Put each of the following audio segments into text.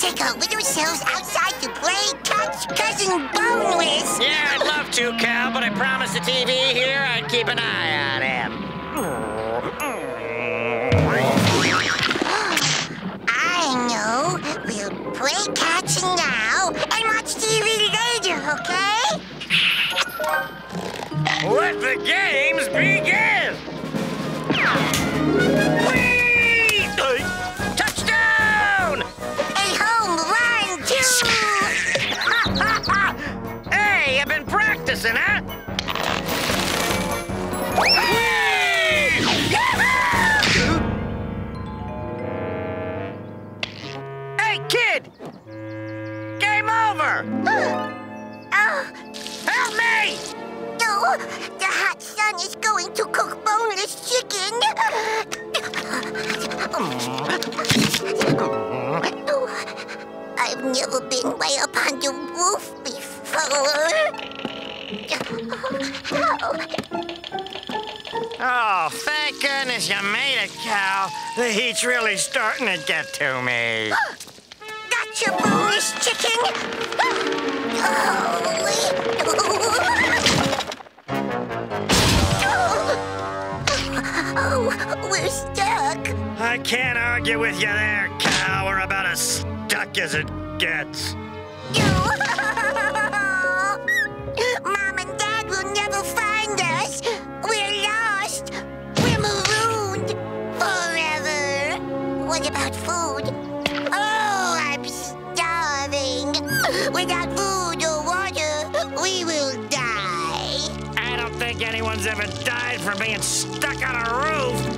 take our little selves outside to play catch Cousin Boneless. Yeah, I'd love to, Cal, but I promised the TV here I'd keep an eye on him. I know. We'll play catch now and watch TV later, okay? Let the games begin! Whee! Touchdown! A home run, too! Hey, you've been practicing, huh? Whee! Hey, kid! Game over! Oh, Help me! no! The hot sun is going to cook boneless chicken! I've never been way up on the roof before. Oh, thank goodness you made it, Cal. The heat's really starting to get to me. Got your boneless chicken! Oh, we're stuck. I can't argue with you there, Cal. We're about as stuck as it gets. Mom and Dad will never find us. We're lost. We're marooned forever. What about food? Oh, I'm starving. Without food or water, we will die. I don't think anyone's ever died from being stuck on a roof.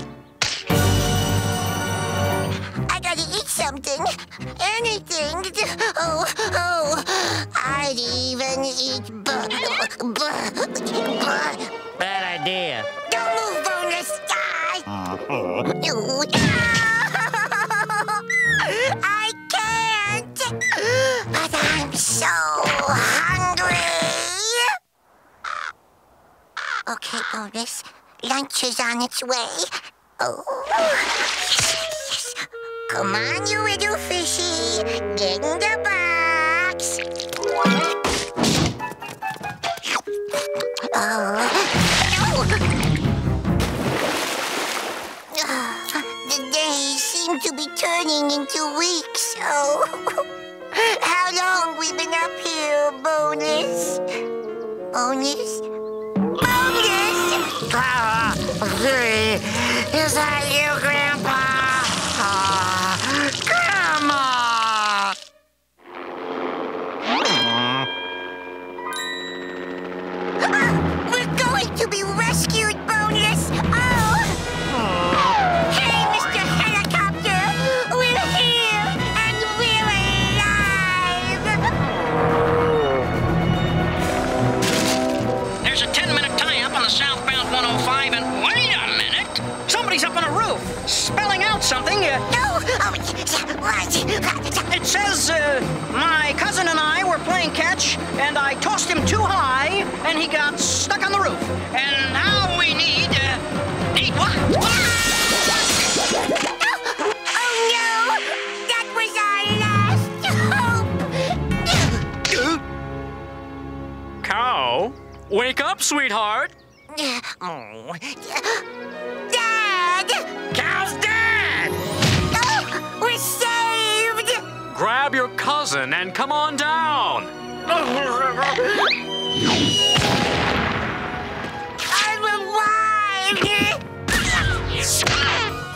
I gotta eat something. Anything. Oh, I'd even eat Bad idea. Don't move, Boneless guy. I can't. But I'm so hungry. Okay, Boneless. Lunch is on its way. Oh. Yes. Come on, you little fishy. Get in the box. The days seem to be turning into weeks. Oh, how long we been up here, Boneless? Boneless? Boneless! Is that you, Grandpa? Grandma! We're going to be rescued, Boneless! Oh! Hey, Mr. Helicopter! We're here, and we're alive! There's a 10-minute tie-up on the southbound 105, and wait a minute! Somebody's up on a roof, spelling out something. No! Oh, what? It says, my cousin and I were playing catch, and I tossed him too high, and he got stuck on the roof. And now we need what? Oh, no! That was our last hope! Cow, wake up, sweetheart. Dad! Cal's dead! Oh, we're saved! Grab your cousin and come on down.